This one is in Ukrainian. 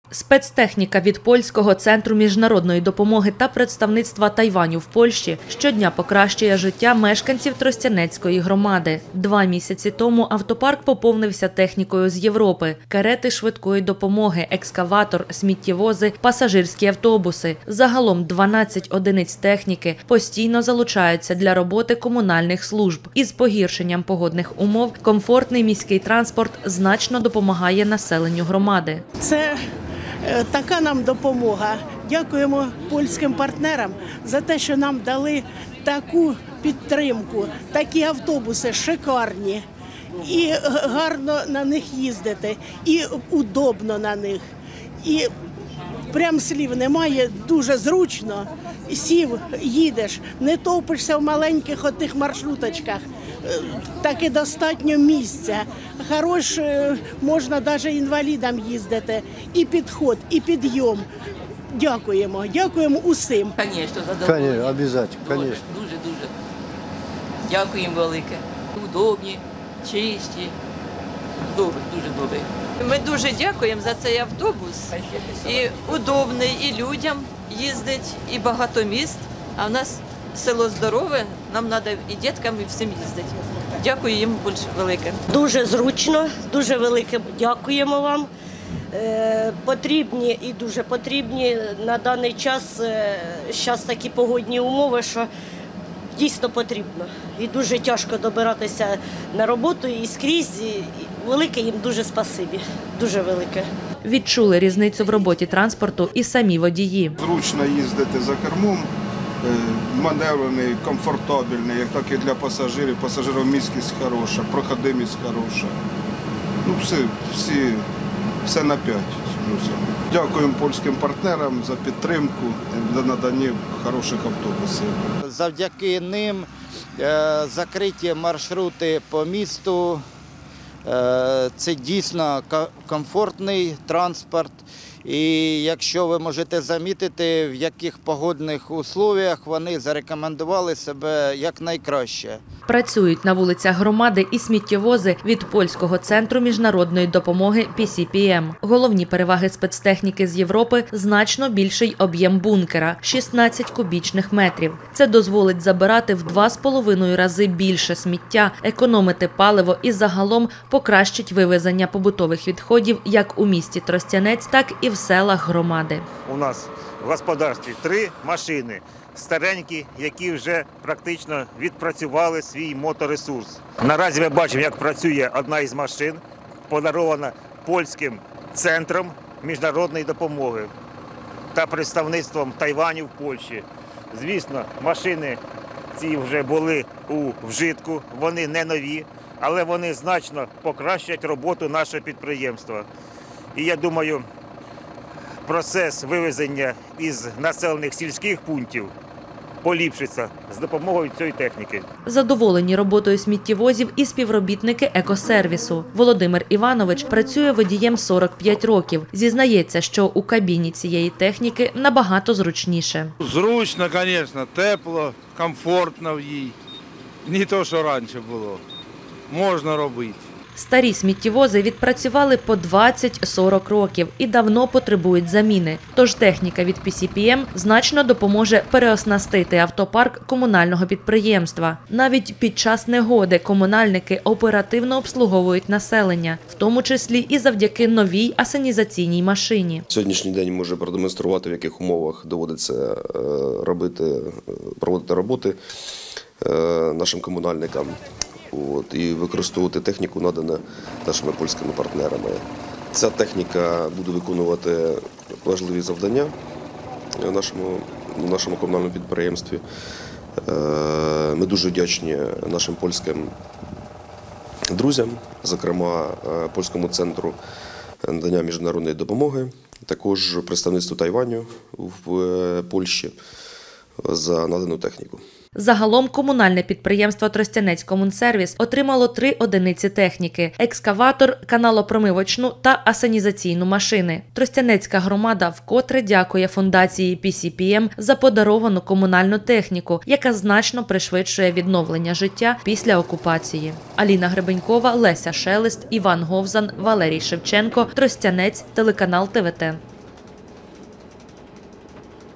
Спецтехніка від Польського центру міжнародної допомоги та представництва Тайваню в Польщі щодня покращує життя мешканців Тростянецької громади. 2 місяці тому автопарк поповнився технікою з Європи – карети швидкої допомоги, екскаватор, сміттєвози, пасажирські автобуси. Загалом 12 одиниць техніки постійно залучаються для роботи комунальних служб. Із погіршенням погодних умов комфортний міський транспорт значно допомагає населенню громади. Це така нам допомога. Дякуємо польським партнерам за те, що нам дали таку підтримку, такі автобуси шикарні. І гарно на них їздити, і удобно на них. І прям слів немає, дуже зручно. Сів, їдеш, не топишся в маленьких отих маршруточках. Таки достатньо місця. Хорош, можна навіть інвалідам їздити. І підход, і підйом. Дякуємо. Дякуємо усім. Звісно, задоволені. Обов'язково, звісно. Дуже. Дякуємо велике. Удобні, чисті. Дуже добре. Ми дуже дякуємо за цей автобус. І удобний, і людям їздить, і багато міст. А в нас село здорове, нам треба і діткам, і всім їздити. Дякую їм більше велике. Дуже зручно, дуже велике дякуємо вам. Потрібні і дуже потрібні на даний час, зараз такі погодні умови, що дійсно потрібно. І дуже тяжко добиратися на роботу і скрізь. І велике їм дуже спасибі, дуже велике. Відчули різницю в роботі транспорту і самі водії. Зручно їздити за кермом, маневрений, комфортабельний, як так і для пасажирів. Пасажиромісткість хороша, проходимість хороша. Ну, все на 5 з плюсом. Дякуємо польським партнерам за підтримку, за надання хороших автобусів. Завдяки ним закриті маршрути по місту. Це дійсно комфортний транспорт. І якщо ви можете замітити, в яких погодних умовах вони зарекомендували себе якнайкраще. Працюють на вулицях громади і сміттєвози від Польського центру міжнародної допомоги PCPM. Головні переваги спецтехніки з Європи – значно більший об'єм бункера – 16 кубічних метрів. Це дозволить забирати в 2,5 рази більше сміття, економити паливо і загалом покращить вивезення побутових відходів як у місті Тростянець, так і в селах громади. У нас в господарстві 3 машини старенькі, які вже практично відпрацювали свій моторесурс. Наразі ми бачимо, як працює одна із машин, подарована Польським центром міжнародної допомоги та представництвом Тайваню в Польщі. Звісно, машини ці вже були у вжитку, вони не нові, але вони значно покращать роботу нашого підприємства. І я думаю, процес вивезення із населених сільських пунктів поліпшиться з допомогою цієї техніки. Задоволені роботою сміттєвозів і співробітники екосервісу. Володимир Іванович працює водієм 45 років. Зізнається, що у кабіні цієї техніки набагато зручніше. Зручно, звісно, тепло, комфортно в їй. Не те, що раніше було. Можна робити. Старі сміттєвози відпрацювали по 20-40 років і давно потребують заміни. Тож техніка від PCPM значно допоможе переоснастити автопарк комунального підприємства. Навіть під час негоди комунальники оперативно обслуговують населення, в тому числі і завдяки новій асенізаційній машині. Сьогоднішній день може продемонструвати, в яких умовах доводиться проводити роботи нашим комунальникам. І використовувати техніку, надану нашими польськими партнерами. Ця техніка буде виконувати важливі завдання в нашому комунальному підприємстві. Ми дуже вдячні нашим польським друзям, зокрема Польському центру надання міжнародної допомоги, також представництву Тайваню в Польщі за надану техніку. Загалом комунальне підприємство «Тростянецькомунсервіс» отримало 3 одиниці техніки – екскаватор, каналопромивочну та асенізаційну машини. Тростянецька громада вкотре дякує фундації PCPM за подаровану комунальну техніку, яка значно пришвидшує відновлення життя після окупації. Аліна Гребенькова, Леся Шелест, Іван Говзан, Валерій Шевченко, Тростянець, телеканал ТВТ.